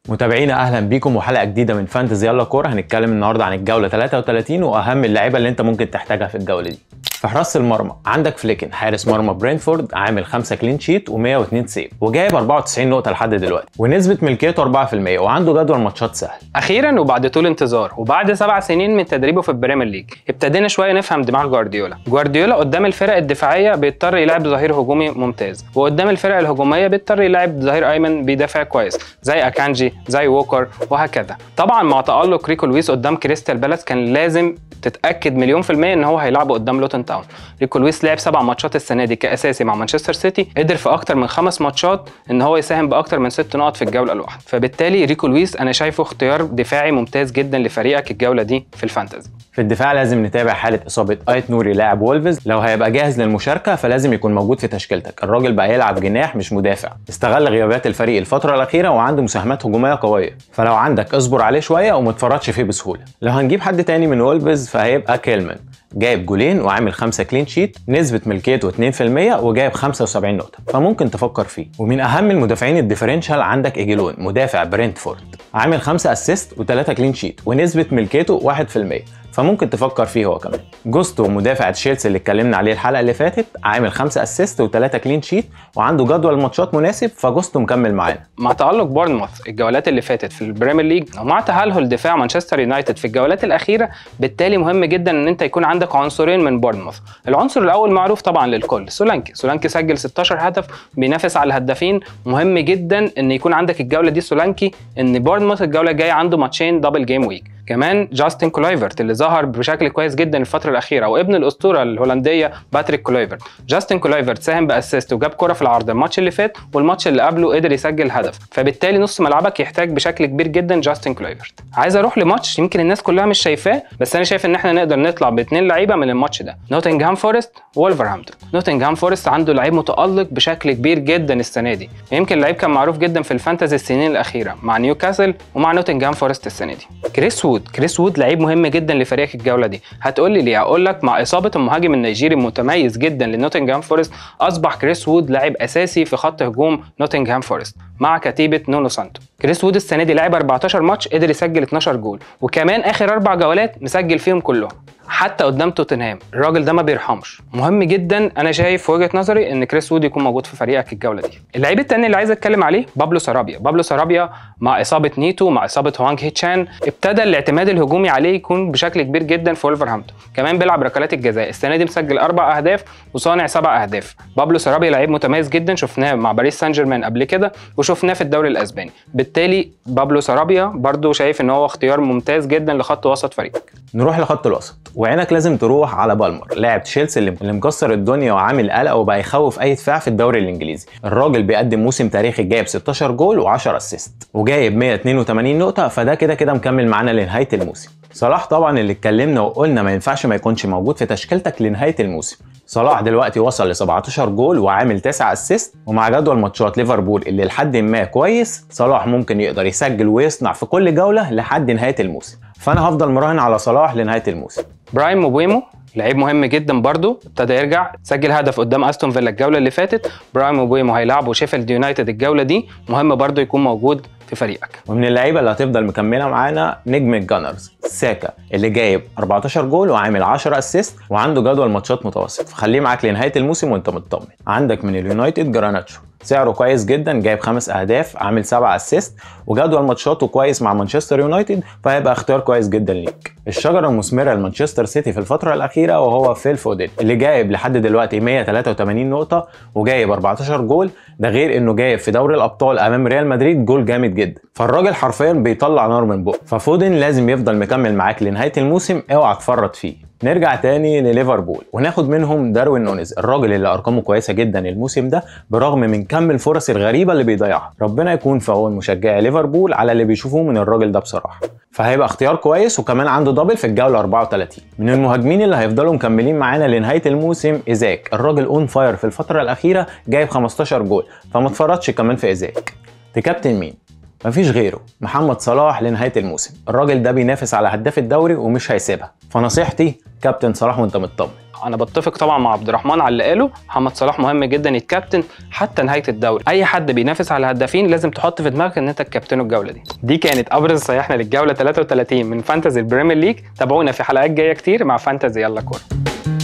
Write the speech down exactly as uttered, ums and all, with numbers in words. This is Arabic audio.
متابعينا اهلا بيكم وحلقه جديده من فانتزي يلا كوره. هنتكلم النهارده عن الجوله ثلاثة وثلاثين واهم اللعيبه اللي انت ممكن تحتاجها في الجوله دي. في حراسه المرمى عندك فليكن حارس مرمى برينتفورد، عامل خمسة كلين شيت ومية واتنين سيف وجايب أربعة وتسعين نقطه لحد دلوقتي ونسبه ملكيته أربعة في المية وعنده جدول ماتشات سهل. اخيرا وبعد طول انتظار وبعد سبع سنين من تدريبه في البريمير ليج ابتدينا شويه نفهم دماغ جوارديولا. جوارديولا قدام الفرق الدفاعيه بيضطر يلعب ظهير هجومي ممتاز، وقدام الفرق الهجوميه بيضطر يلعب ظهير ايمن بيدافع كويس زي اكانجي زي ووكر وهكذا. طبعا مع تالق ريكو لويس قدام كريستال بالاس كان لازم تتاكد مليون في الميه ان هو هيلعبه قدام لوتون تاون. ريكو لويس لعب سبع ماتشات السنه دي كاساسي مع مانشستر سيتي، قدر في اكتر من خمس ماتشات ان هو يساهم باكتر من ست نقط في الجوله الواحده، فبالتالي ريكو لويس انا شايفه اختيار دفاعي ممتاز جدا لفريقك الجوله دي في الفانتزي. في الدفاع لازم نتابع حاله اصابه ايت نوري لاعب وولفز، لو هيبقى جاهز للمشاركه فلازم يكون موجود في تشكيلتك. الراجل بقى يلعب جناح مش مدافع، استغل غيابات الفريق الفتره الاخيره وعنده مساهمات هجوميه قويه، فلو عندك اصبر عليه شويه وما تفرطش فيه بسهوله. لو هنجيب حد تاني من وولفز فهيبقى كيلمان، جايب جولين وعامل خمسة كلين شيت، نسبة ملكيته اتنين في المية وجايب خمسة وسبعين نقطة، فممكن تفكر فيه. ومن أهم المدافعين الديفرنشال عندك إيجيلون مدافع برينتفورد، عامل خمسة اسيست وتلاتة كلين شيت ونسبة ملكيته واحد في المية، فممكن تفكر فيه هو كمان. جوستو مدافع تشيلسي اللي اتكلمنا عليه الحلقة اللي فاتت، عامل خمسة اسيست وتلاتة كلين شيت وعنده جدول ماتشات مناسب، فجوستو مكمل معانا. مع تألق بورنموث الجولات اللي فاتت في البريمير ليج ومع تهلهل دفاع مانشستر يونايتد في الجولات الأخيرة، بالتالي مهم جدا ان انت يكون عندك عنصرين من بورنموث. العنصر الاول معروف طبعا للكل، سولانكي. سولانكي سجل ستاشر هدف، بينافس على الهدافين. مهم جدا ان يكون عندك الجوله دي سولانكي، ان بورنموث الجوله الجايه عنده ماتشين دبل جيم ويك. كمان جاستن كولايفرت اللي ظهر بشكل كويس جدا الفتره الاخيره، وابن الاسطوره الهولنديه باتريك كولايفرت. جاستن كولايفرت ساهم باسيست وجاب كره في العارضه الماتش اللي فات، والماتش اللي قبله قدر يسجل هدف، فبالتالي نص ملعبك يحتاج بشكل كبير جدا جاستن كولايفرت. عايز اروح لماتش يمكن الناس كلها مش شايفاه، بس انا شايف ان احنا نقدر نطلع باثنين لعيبه من الماتش ده، نوتنغهام فورست وولفرهامبتون. نوتنغهام فورست عنده لعيب متالق بشكل كبير جدا السنه دي، يمكن اللعيب كان معروف جدا في الفانتزي السنين الاخيره مع نيوكاسل ومع نوتنغهام فورست السنه دي. كريس وود كريس وود لعيب مهم جدا لفريقك الجوله دي. هتقول لي ليه؟ هقول لك مع اصابه المهاجم النيجيري المتميز جدا لنوتنغهام فورست، اصبح كريس وود لاعب اساسي في خط هجوم نوتنغهام فورست مع كتيبه نونو سانتو. كريس وود السنه دي لعب أربعتاشر ماتش، قدر يسجل اتناشر جول، وكمان اخر اربع جولات مسجل فيهم كلهم حتى قدام توتنهام. الراجل ده ما بيرحمش. مهم جدا انا شايف في وجهه نظري ان كريس وود يكون موجود في فريقك الجوله دي. اللعيب الثاني اللي عايز اتكلم عليه بابلو سارابيا. بابلو سارابيا مع اصابه نيتو مع اصابه هوانغ هيتشان ابتدى الاعتماد الهجومي عليه يكون بشكل كبير جدا في ولفرهامبتون. كمان بيلعب ركلات الجزاء، السنه دي مسجل اربع اهداف وصانع سبع اهداف. بابلو سارابيا لعيب متميز جدا، شفناه مع باريس سان جيرمان قبل كده وشفناه في الدوري الاسباني. بالتالي بابلو سارابيا برضو شايف ان هو اختيار ممتاز جدا لخط وسط فريقك. نروح لخط الوسط، وعينك لازم تروح على بالمر لاعب تشيلسي اللي مكسر الدنيا وعامل قلق وبقى يخوف اي دفاع في الدوري الانجليزي. الراجل بيقدم موسم تاريخي، جايب ستاشر جول وعشرة اسيست وجايب مية واتنين وتمانين نقطه، فده كده كده مكمل معانا لنهايه الموسم. صلاح طبعا اللي اتكلمنا وقلنا ما ينفعش ما يكونش موجود في تشكيلتك لنهايه الموسم. صلاح دلوقتي وصل ل سبعتاشر جول وعامل تسعة اسيست، ومع جدول ماتشات ليفربول اللي لحد ما كويس، صلاح ممكن يقدر يسجل ويصنع في كل جوله لحد نهايه الموسم، فانا هفضل مراهن على صلاح لنهايه الموسم. برايم موبيمو لعيب مهم جدا برضو، ابتدى يرجع، سجل هدف قدام استون فيلا الجوله اللي فاتت. برايم موبيمو هيلعبوا شيفيلد يونايتد الجوله دي، مهم برضو يكون موجود في فريقك. ومن اللعيبه اللي هتفضل مكمله معانا نجم الجانرز ساكا اللي جايب أربعتاشر جول وعامل عشرة اسيست وعنده جدول ماتشات متوسط، فخليه معاك لنهايه الموسم وانت مطمن. عندك من اليونايتد جراناتشو، سعره كويس جدا، جايب خمس اهداف عامل سبعة اسيست وجدول ماتشاته كويس مع مانشستر يونايتد، فهيبقى اختيار كويس جدا ليك. الشجره المثمره لمانشستر سيتي في الفتره الاخيره وهو فيل فودن اللي جايب لحد دلوقتي مية وتلاتة وتمانين نقطه وجايب أربعتاشر جول، ده غير انه جايب في دوري الابطال امام ريال مدريد جول جامد جدا، فالراجل حرفيا بيطلع نار من بقه، ففودن لازم يفضل مكمل معاك لنهايه الموسم، اوعى تفرط فيه. نرجع تاني لليفربول وناخد منهم داروين نونيز، الراجل اللي ارقامه كويسه جدا الموسم ده برغم من كم الفرص الغريبه اللي بيضيعها. ربنا يكون في عون مشجعي ليفربول على اللي بيشوفوه من الراجل ده بصراحه، فهيبقى اختيار كويس، وكمان عنده دبل في الجوله أربعة وتلاتين. من المهاجمين اللي هيفضلوا مكملين معانا لنهايه الموسم ايزاك، الراجل اون فاير في الفتره الاخيره، جايب خمستاشر جول، فما تفرطش كمان في ايزاك. تكابتن مين؟ مفيش غيره، محمد صلاح لنهايه الموسم. الراجل ده بينافس على هداف الدوري ومش هيسيبها، فنصيحتي كابتن صلاح وانت مطمن. انا بتفق طبعا مع عبد الرحمن على اللي قاله، محمد صلاح مهم جدا يتكابتن حتى نهايه الدوري. اي حد بينافس على الهدافين لازم تحط في دماغك ان انت تكابتنه الجوله دي. دي كانت ابرز نصايحنا للجوله ثلاثة وثلاثين من فانتزي البريمير ليج. تابعونا في حلقات جايه كتير مع فانتزي يلا كوره.